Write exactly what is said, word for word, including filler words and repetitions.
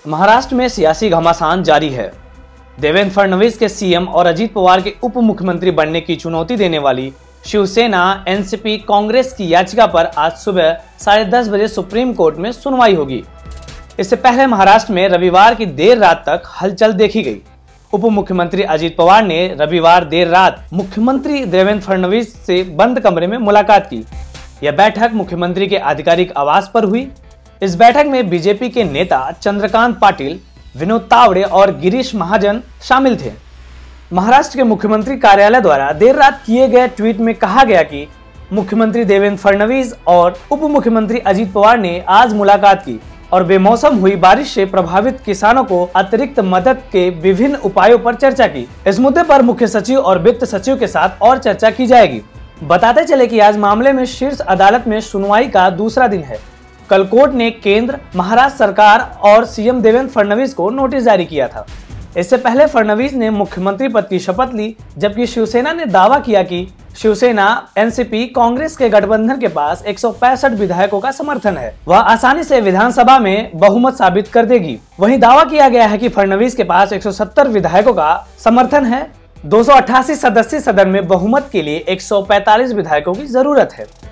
महाराष्ट्र में सियासी घमासान जारी है। देवेंद्र फडणवीस के सीएम और अजीत पवार के उप मुख्यमंत्री बनने की चुनौती देने वाली शिवसेना एनसीपी कांग्रेस की याचिका पर आज सुबह साढ़े दस बजे सुप्रीम कोर्ट में सुनवाई होगी। इससे पहले महाराष्ट्र में रविवार की देर रात तक हलचल देखी गई। उप मुख्यमंत्री अजीत पवार ने रविवार देर रात मुख्यमंत्री देवेंद्र फडणवीस से बंद कमरे में मुलाकात की। यह बैठक मुख्यमंत्री के आधिकारिक आवास पर हुई। इस बैठक में बीजेपी के नेता चंद्रकांत पाटिल, विनोद तावड़े और गिरीश महाजन शामिल थे। महाराष्ट्र के मुख्यमंत्री कार्यालय द्वारा देर रात किए गए ट्वीट में कहा गया कि मुख्यमंत्री देवेंद्र फडणवीस और उप मुख्यमंत्री अजीत पवार ने आज मुलाकात की और बेमौसम हुई बारिश से प्रभावित किसानों को अतिरिक्त मदद के विभिन्न उपायों पर चर्चा की। इस मुद्दे पर मुख्य सचिव और वित्त सचिव के साथ और चर्चा की जाएगी। बताते चले कि आज मामले में शीर्ष अदालत में सुनवाई का दूसरा दिन है। कल कोर्ट ने केंद्र, महाराष्ट्र सरकार और सीएम देवेंद्र फडणवीस को नोटिस जारी किया था। इससे पहले फडणवीस ने मुख्यमंत्री पद की शपथ ली, जबकि शिवसेना ने दावा किया कि शिवसेना एनसीपी कांग्रेस के गठबंधन के पास एक सौ पैंसठ विधायकों का समर्थन है। वह आसानी से विधानसभा में बहुमत साबित कर देगी। वहीं दावा किया गया है कि फडणवीस के पास एक सौ सत्तर विधायकों का समर्थन है। दो सौ अट्ठासी सदस्यीय सदन में बहुमत के लिए एक सौ पैंतालीस विधायकों की जरूरत है।